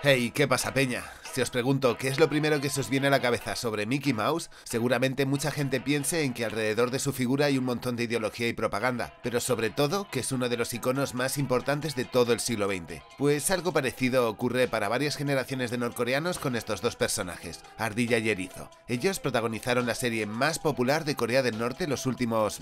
Hey, ¿qué pasa, peña? Si os pregunto qué es lo primero que se os viene a la cabeza sobre Mickey Mouse, seguramente mucha gente piense en que alrededor de su figura hay un montón de ideología y propaganda, pero sobre todo que es uno de los iconos más importantes de todo el siglo XX. Pues algo parecido ocurre para varias generaciones de norcoreanos con estos dos personajes, Ardilla y Erizo. Ellos protagonizaron la serie más popular de Corea del Norte los últimos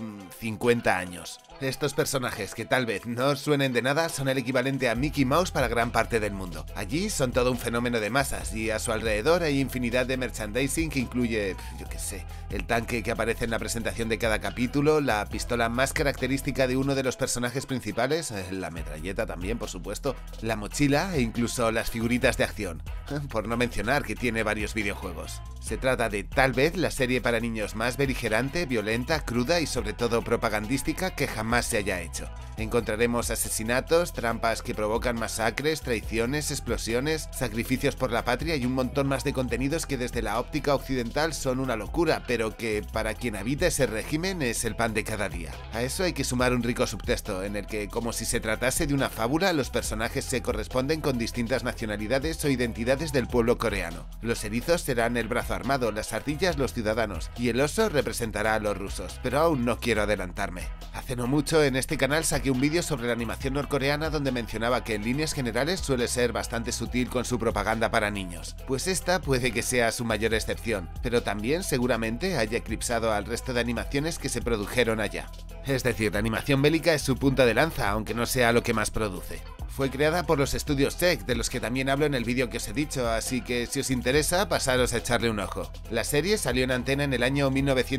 50 años. Estos personajes, que tal vez no os suenen de nada, son el equivalente a Mickey Mouse para gran parte del mundo. Allí son todo un fenómeno de masas y a su alrededor hay infinidad de merchandising que incluye, yo qué sé, el tanque que aparece en la presentación de cada capítulo, la pistola más característica de uno de los personajes principales, la metralleta también, por supuesto, la mochila e incluso las figuritas de acción, por no mencionar que tiene varios videojuegos. Se trata de tal vez la serie para niños más beligerante, violenta, cruda y sobre todo propagandística que jamás se haya hecho. Encontraremos asesinatos, trampas que provocan masacres, traiciones, explosiones, sacrificios por la patria y un montón más de contenidos que desde la óptica occidental son una locura, pero que para quien habita ese régimen es el pan de cada día. A eso hay que sumar un rico subtexto en el que, como si se tratase de una fábula, los personajes se corresponden con distintas nacionalidades o identidades del pueblo coreano. Los erizos serán el brazo armado, las ardillas los ciudadanos y el oso representará a los rusos, pero aún no quiero adelantarme. Hace no mucho en este canal saqué un vídeo sobre la animación norcoreana donde mencionaba que en líneas generales suele ser bastante sutil con su propaganda para niños. Pues esta puede que sea su mayor excepción, pero también seguramente haya eclipsado al resto de animaciones que se produjeron allá. Es decir, la animación bélica es su punta de lanza, aunque no sea lo que más produce. Fue creada por los estudios Tech, de los que también hablo en el vídeo que os he dicho, así que si os interesa, pasaros a echarle un ojo. La serie salió en antena en el año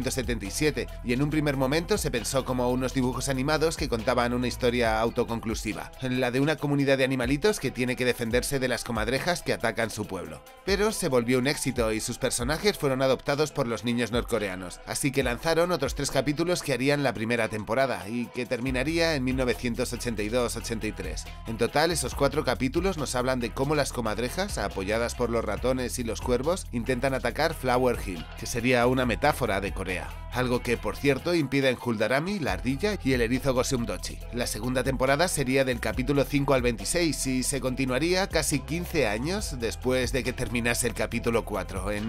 1977 y en un primer momento se pensó como unos dibujos animados que contaban una historia autoconclusiva, la de una comunidad de animalitos que tiene que defenderse de las comadrejas que atacan su pueblo. Pero se volvió un éxito y sus personajes fueron adoptados por los niños norcoreanos, así que lanzaron otros 3 capítulos que harían la primera temporada y que terminaría en 1982-83. En total, esos 4 capítulos nos hablan de cómo las comadrejas, apoyadas por los ratones y los cuervos, intentan atacar Flower Hill, que sería una metáfora de Corea. Algo que, por cierto, impiden Huldarami, la ardilla, y el erizo Goseumdochi. La segunda temporada sería del capítulo 5 al 26 y se continuaría casi 15 años después de que terminase el capítulo 4, en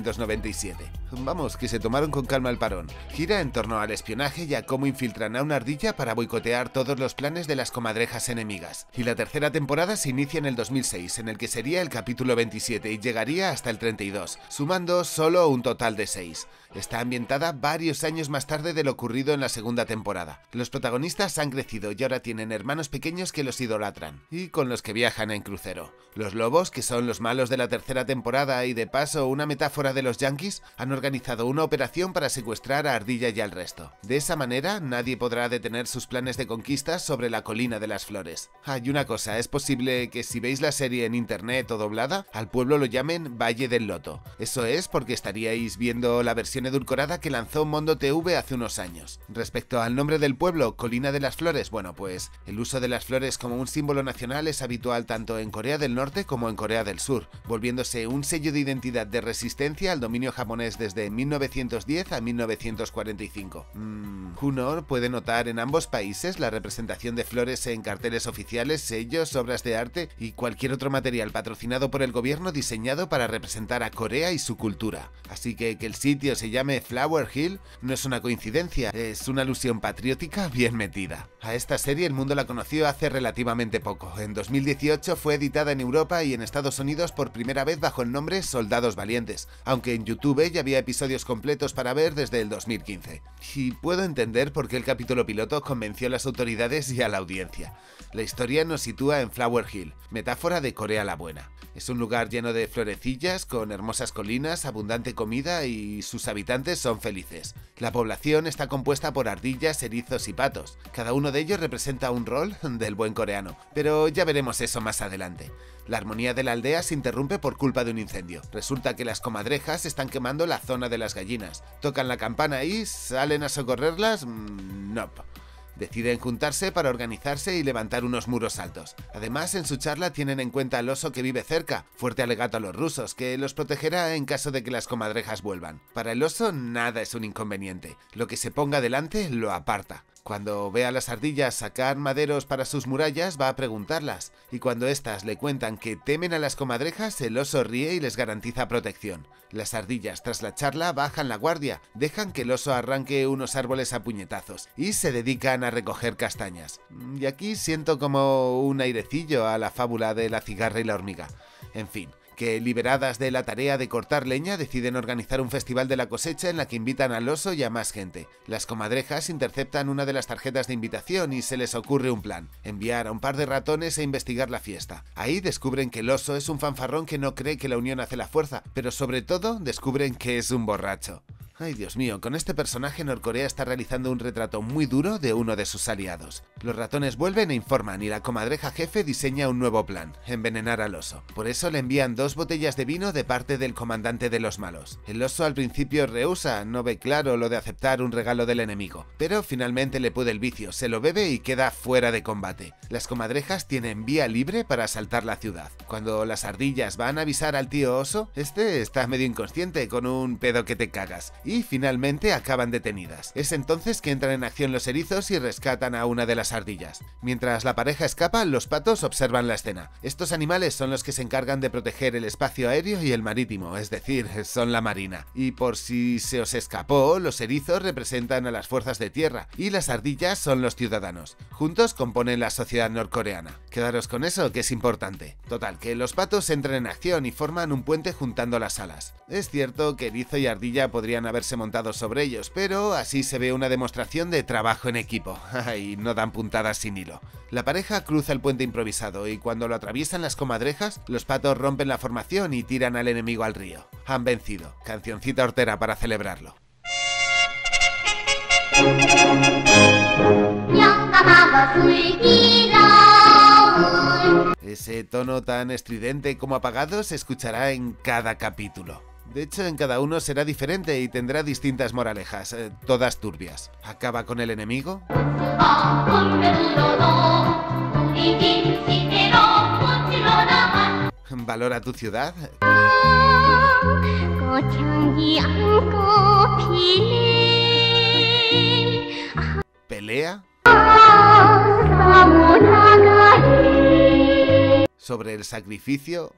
1997. Vamos, que se tomaron con calma el parón. Gira en torno al espionaje y a cómo infiltran a una ardilla para boicotear todos los planes de las comadrejas enemigas. Y la tercera temporada se inicia en el 2006, en el que sería el capítulo 27 y llegaría hasta el 32, sumando solo un total de 6. Está ambientada varios años más tarde de lo ocurrido en la segunda temporada. Los protagonistas han crecido y ahora tienen hermanos pequeños que los idolatran, y con los que viajan en crucero. Los lobos, que son los malos de la tercera temporada y de paso una metáfora de los yankees, han organizado una operación para secuestrar a Ardilla y al resto. De esa manera, nadie podrá detener sus planes de conquista sobre la colina de las flores. Hay una cosa, es posible que si veis la serie en internet o doblada, al pueblo lo llamen Valle del Loto. Eso es porque estaríais viendo la versión edulcorada que lanzó Mondo TV hace unos años. Respecto al nombre del pueblo, Colina de las Flores, bueno, pues el uso de las flores como un símbolo nacional es habitual tanto en Corea del Norte como en Corea del Sur, volviéndose un sello de identidad de resistencia al dominio japonés desde 1910 a 1945. Uno puede notar en ambos países la representación de flores en carteles oficiales, sellos, obras de arte y cualquier otro material patrocinado por el gobierno diseñado para representar a Corea y su cultura. Así que el sitio se llame Flower Hill no es una coincidencia, es una alusión patriótica bien metida. A esta serie el mundo la conoció hace relativamente poco. En 2018 fue editada en Europa y en Estados Unidos por primera vez bajo el nombre Soldados Valientes, aunque en YouTube ya había episodios completos para ver desde el 2015. Y puedo entender por qué el capítulo piloto convenció a las autoridades y a la audiencia. La historia nos sitúa en Flower Hill, metáfora de Corea la Buena. Es un lugar lleno de florecillas, con hermosas colinas, abundante comida y sus habitantes son felices. La población está compuesta por ardillas, erizos y patos. Cada uno de ellos representa un rol del buen coreano, pero ya veremos eso más adelante. La armonía de la aldea se interrumpe por culpa de un incendio. Resulta que las comadrejas están quemando la zona de las gallinas. Tocan la campana y ¿salen a socorrerlas? Nope. Deciden juntarse para organizarse y levantar unos muros altos. Además, en su charla tienen en cuenta al oso que vive cerca, fuerte alegato a los rusos, que los protegerá en caso de que las comadrejas vuelvan. Para el oso nada es un inconveniente, lo que se ponga delante lo aparta. Cuando ve a las ardillas sacar maderos para sus murallas, va a preguntarlas, y cuando éstas le cuentan que temen a las comadrejas, el oso ríe y les garantiza protección. Las ardillas, tras la charla, bajan la guardia, dejan que el oso arranque unos árboles a puñetazos y se dedican a recoger castañas. Y aquí siento como un airecillo a la fábula de la cigarra y la hormiga. En fin, que liberadas de la tarea de cortar leña deciden organizar un festival de la cosecha en la que invitan al oso y a más gente. Las comadrejas interceptan una de las tarjetas de invitación y se les ocurre un plan: enviar a un par de ratones a investigar la fiesta. Ahí descubren que el oso es un fanfarrón que no cree que la unión hace la fuerza, pero sobre todo descubren que es un borracho. Ay, Dios mío, con este personaje Norcorea está realizando un retrato muy duro de uno de sus aliados. Los ratones vuelven e informan y la comadreja jefe diseña un nuevo plan: envenenar al oso. Por eso le envían 2 botellas de vino de parte del comandante de los malos. El oso al principio rehúsa, no ve claro lo de aceptar un regalo del enemigo, pero finalmente le puede el vicio, se lo bebe y queda fuera de combate. Las comadrejas tienen vía libre para asaltar la ciudad. Cuando las ardillas van a avisar al tío oso, este está medio inconsciente con un pedo que te cagas. Y finalmente acaban detenidas. Es entonces que entran en acción los erizos y rescatan a una de las ardillas. Mientras la pareja escapa, los patos observan la escena. Estos animales son los que se encargan de proteger el espacio aéreo y el marítimo, es decir, son la marina. Y por si se os escapó, los erizos representan a las fuerzas de tierra y las ardillas son los ciudadanos. Juntos componen la sociedad norcoreana. Quedaros con eso, que es importante. Total, que los patos entran en acción y forman un puente juntando las alas. Es cierto que erizo y ardilla podrían haberse montado sobre ellos, pero así se ve una demostración de trabajo en equipo. Y no dan puntadas sin hilo. La pareja cruza el puente improvisado y cuando lo atraviesan las comadrejas, los patos rompen la formación y tiran al enemigo al río. Han vencido. Cancioncita hortera para celebrarlo. Ese tono tan estridente como apagado se escuchará en cada capítulo. De hecho, en cada uno será diferente y tendrá distintas moralejas, todas turbias. Acaba con el enemigo. Valora tu ciudad. Pelea sobre el sacrificio,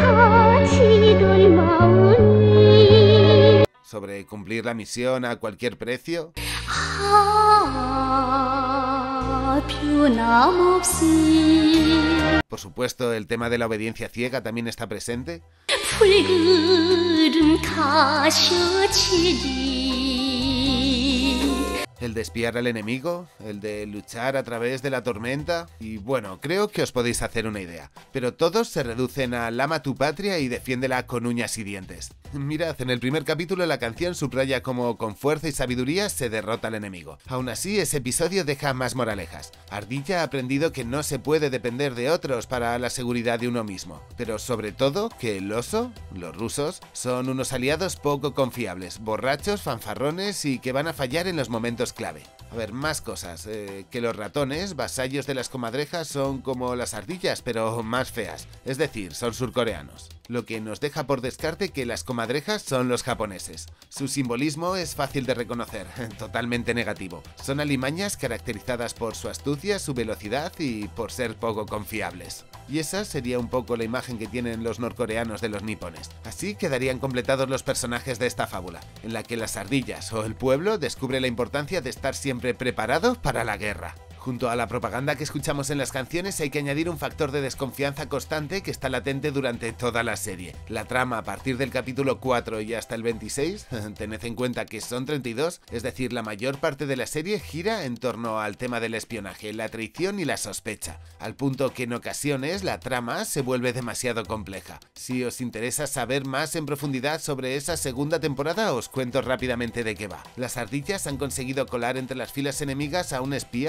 sobre cumplir la misión a cualquier precio. Por supuesto, el tema de la obediencia ciega también está presente. El de espiar al enemigo, el de luchar a través de la tormenta, y bueno, creo que os podéis hacer una idea. Pero todos se reducen a ama tu patria y defiéndela con uñas y dientes. Mirad, en el primer capítulo la canción subraya cómo con fuerza y sabiduría se derrota al enemigo. Aún así, ese episodio deja más moralejas. Ardilla ha aprendido que no se puede depender de otros para la seguridad de uno mismo, pero sobre todo que el oso, los rusos, son unos aliados poco confiables, borrachos, fanfarrones y que van a fallar en los momentos clave. A ver, más cosas, que los ratones, vasallos de las comadrejas, son como las ardillas, pero más feas, es decir, son surcoreanos. Lo que nos deja por descarte que las comadrejas son los japoneses. Su simbolismo es fácil de reconocer, totalmente negativo. Son alimañas caracterizadas por su astucia, su velocidad y por ser poco confiables. Y esa sería un poco la imagen que tienen los norcoreanos de los nipones. Así quedarían completados los personajes de esta fábula, en la que las ardillas o el pueblo descubre la importancia de estar siempre preparado para la guerra. Junto a la propaganda que escuchamos en las canciones hay que añadir un factor de desconfianza constante que está latente durante toda la serie. La trama a partir del capítulo 4 y hasta el 26, tened en cuenta que son 32, es decir, la mayor parte de la serie gira en torno al tema del espionaje, la traición y la sospecha, al punto que en ocasiones la trama se vuelve demasiado compleja. Si os interesa saber más en profundidad sobre esa segunda temporada, os cuento rápidamente de qué va. Las ardillas han conseguido colar entre las filas enemigas a un espía que van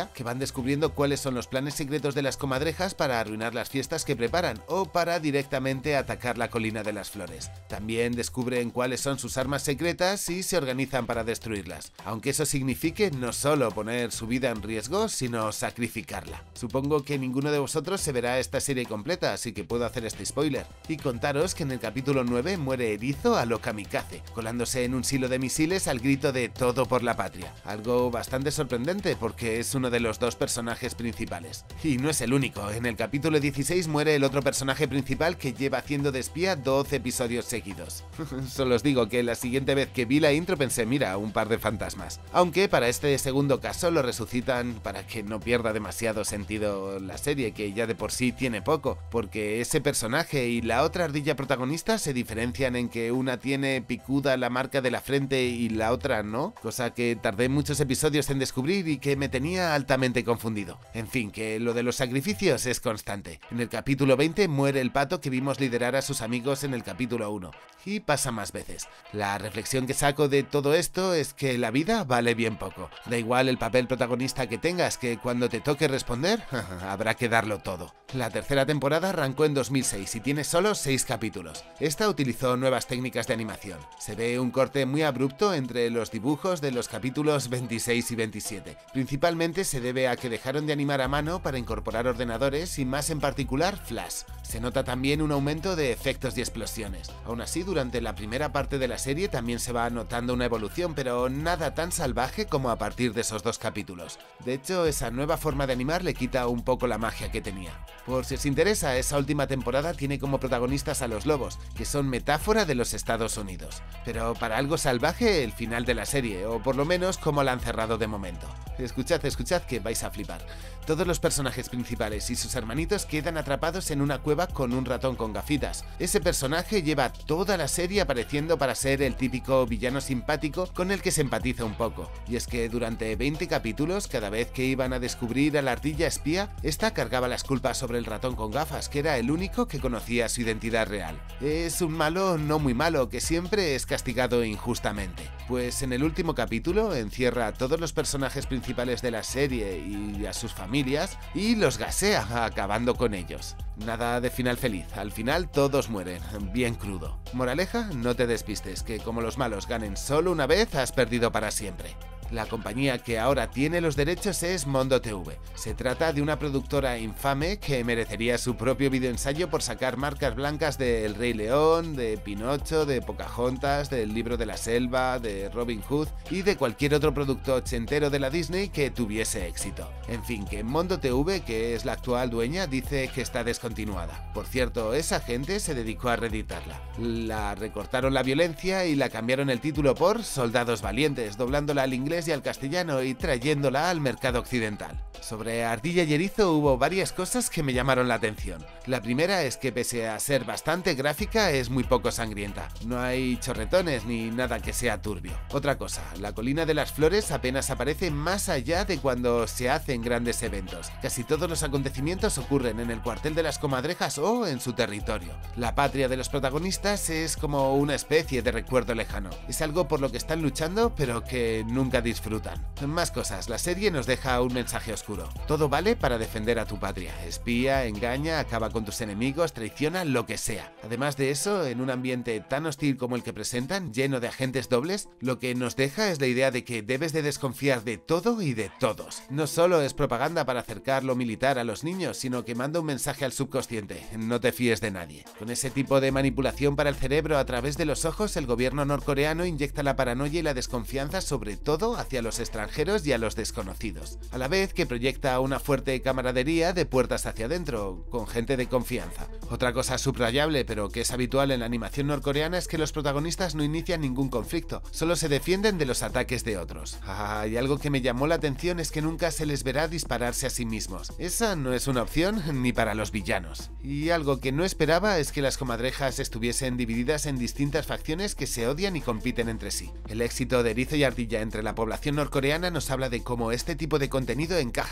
descubriendo cuáles son los planes secretos de las comadrejas para arruinar las fiestas que preparan o para directamente atacar la colina de las flores. También descubren cuáles son sus armas secretas y se organizan para destruirlas, aunque eso signifique no solo poner su vida en riesgo, sino sacrificarla. Supongo que ninguno de vosotros se verá esta serie completa, así que puedo hacer este spoiler y contaros que en el capítulo 9 muere Erizo a lo kamikaze, colándose en un silo de misiles al grito de "todo por la patria", algo bastante sorprendente porque es uno de los dos personajes principales. Y no es el único, en el capítulo 16 muere el otro personaje principal que lleva haciendo de espía 12 episodios seguidos. Solo os digo que la siguiente vez que vi la intro pensé, mira, un par de fantasmas. Aunque para este segundo caso lo resucitan para que no pierda demasiado sentido la serie, que ya de por sí tiene poco, porque ese personaje y la otra ardilla protagonista se diferencian en que una tiene picuda la marca de la frente y la otra no, cosa que tardé muchos episodios en descubrir y que me tenía altamente confundido. En fin, que lo de los sacrificios es constante. En el capítulo 20 muere el pato que vimos liderar a sus amigos en el capítulo 1, y pasa más veces. La reflexión que saco de todo esto es que la vida vale bien poco. Da igual el papel protagonista que tengas, que cuando te toque responder, habrá que darlo todo. La tercera temporada arrancó en 2006 y tiene solo 6 capítulos. Esta utilizó nuevas técnicas de animación. Se ve un corte muy abrupto entre los dibujos de los capítulos 26 y 27. Principalmente se debe a que dejaron de animar a mano para incorporar ordenadores y más en particular Flash. Se nota también un aumento de efectos y explosiones. Aún así, durante la primera parte de la serie también se va notando una evolución, pero nada tan salvaje como a partir de esos 2 capítulos. De hecho, esa nueva forma de animar le quita un poco la magia que tenía. Por si os interesa, esa última temporada tiene como protagonistas a los lobos, que son metáfora de los Estados Unidos. Pero para algo salvaje, el final de la serie, o por lo menos cómo la han cerrado de momento. Escuchad que vais a flipar. Todos los personajes principales y sus hermanitos quedan atrapados en una cueva con un ratón con gafitas. Ese personaje lleva toda la serie apareciendo para ser el típico villano simpático con el que se empatiza un poco. Y es que durante 20 capítulos, cada vez que iban a descubrir a la ardilla espía, esta cargaba las culpas sobre el ratón con gafas, que era el único que conocía su identidad real. Es un malo no muy malo que siempre es castigado injustamente. Pues en el último capítulo encierra a todos los personajes principales de la serie y a sus familias y los gasea, acabando con ellos. Nada de final feliz, al final todos mueren, bien crudo. Moraleja, no te despistes, que como los malos ganen solo una vez, has perdido para siempre. La compañía que ahora tiene los derechos es Mondo TV. Se trata de una productora infame que merecería su propio videoensayo por sacar marcas blancas de El Rey León, de Pinocho, de Pocahontas, del Libro de la Selva, de Robin Hood y de cualquier otro producto ochentero de la Disney que tuviese éxito. En fin, que Mondo TV, que es la actual dueña, dice que está descontinuada. Por cierto, esa gente se dedicó a reeditarla. La recortaron la violencia y la cambiaron el título por Soldados Valientes, doblándola al inglés y al castellano y trayéndola al mercado occidental. Sobre Ardilla y Erizo hubo varias cosas que me llamaron la atención. La primera es que pese a ser bastante gráfica es muy poco sangrienta. No hay chorretones ni nada que sea turbio. Otra cosa, la colina de las flores apenas aparece más allá de cuando se hacen grandes eventos. Casi todos los acontecimientos ocurren en el cuartel de las comadrejas o en su territorio. La patria de los protagonistas es como una especie de recuerdo lejano. Es algo por lo que están luchando pero que nunca disfrutan. Más cosas, la serie nos deja un mensaje oscuro. Todo vale para defender a tu patria. Espía, engaña, acaba con tus enemigos, traiciona, lo que sea. Además de eso, en un ambiente tan hostil como el que presentan, lleno de agentes dobles, lo que nos deja es la idea de que debes de desconfiar de todo y de todos. No solo es propaganda para acercar lo militar a los niños, sino que manda un mensaje al subconsciente: no te fíes de nadie. Con ese tipo de manipulación para el cerebro a través de los ojos, el gobierno norcoreano inyecta la paranoia y la desconfianza sobre todo hacia los extranjeros y a los desconocidos, a la vez que proyecta una fuerte camaradería de puertas hacia adentro, con gente de confianza. Otra cosa subrayable, pero que es habitual en la animación norcoreana, es que los protagonistas no inician ningún conflicto, solo se defienden de los ataques de otros. Y algo que me llamó la atención es que nunca se les verá dispararse a sí mismos. Esa no es una opción ni para los villanos. Y algo que no esperaba es que las comadrejas estuviesen divididas en distintas facciones que se odian y compiten entre sí. El éxito de Erizo y Ardilla entre la población norcoreana nos habla de cómo este tipo de contenido encaja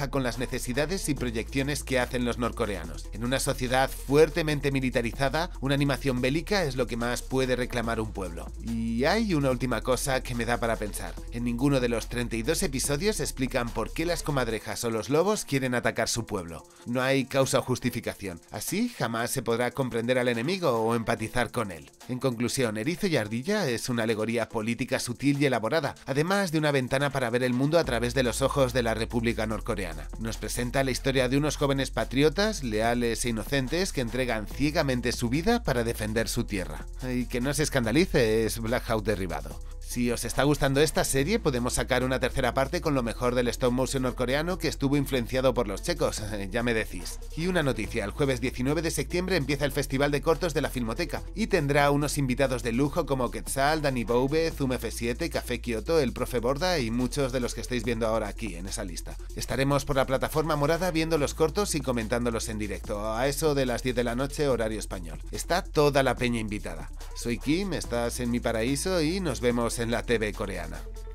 encaja con las necesidades y proyecciones que hacen los norcoreanos. En una sociedad fuertemente militarizada, una animación bélica es lo que más puede reclamar un pueblo. Y hay una última cosa que me da para pensar. En ninguno de los 32 episodios explican por qué las comadrejas o los lobos quieren atacar su pueblo. No hay causa o justificación. Así jamás se podrá comprender al enemigo o empatizar con él. En conclusión, Erizo y Ardilla es una alegoría política sutil y elaborada, además de una ventana para ver el mundo a través de los ojos de la República Norcoreana. Nos presenta la historia de unos jóvenes patriotas, leales e inocentes, que entregan ciegamente su vida para defender su tierra. Y que no se escandalice, es Blackout derribado. Si os está gustando esta serie, podemos sacar una tercera parte con lo mejor del stop motion norcoreano que estuvo influenciado por los checos, ya me decís. Y una noticia, el jueves 19 de septiembre empieza el Festival de Cortos de la Filmoteca y tendrá unos invitados de lujo como Quetzal, Dani Boube, Zoom F7, Café Kioto, el Profe Borda y muchos de los que estáis viendo ahora aquí en esa lista. Estaremos por la plataforma morada viendo los cortos y comentándolos en directo, a eso de las 10 de la noche horario español. Está toda la peña invitada. Soy Kim, estás en mi paraíso y nos vemos en la TV coreana.